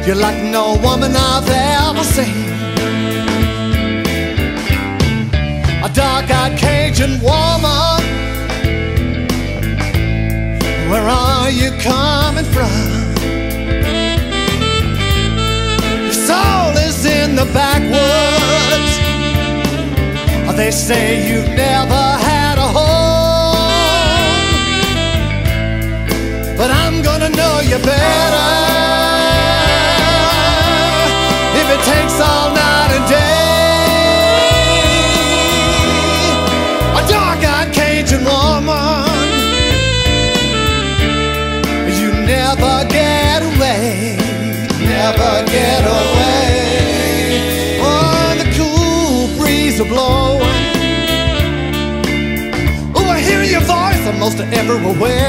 You're like no woman I've ever seen. A dark-eyed Cajun woman, where are you coming from? Your soul is in the backwoods. They say you've never had a home, but I'm gonna know you better if it takes all night and day. A dark-eyed Cajun woman, you never get away, never get away. Oh, the cool breeze will blow. Oh, I hear your voice almost everywhere.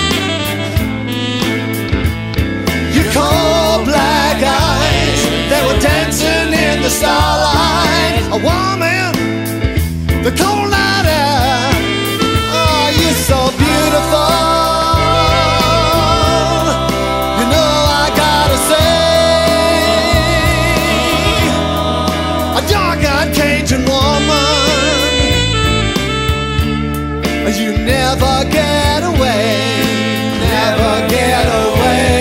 Your cold black eyes, they were dancing in the starlight. A woman, the cold night air. Oh, you're so beautiful. You know I gotta say, a dark-eyed Cajun woman, you never get away, never get away.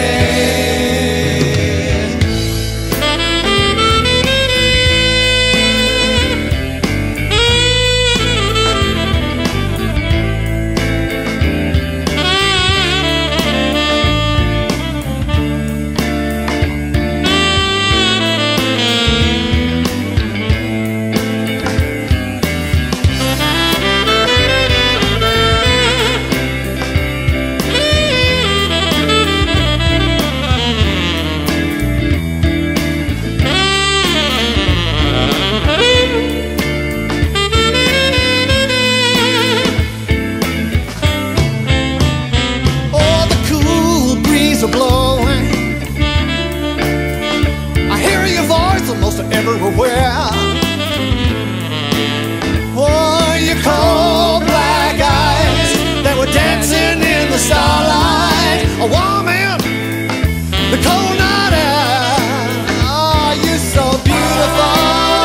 Blowing, I hear your voice almost everywhere. Oh, your cold black eyes, they were dancing in the starlight. A woman, the cold night air. Oh, you're so beautiful.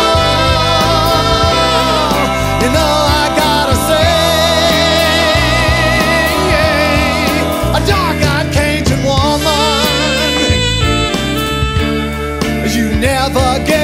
You know I gotta say, a dark-eyed Cajun woman, you never get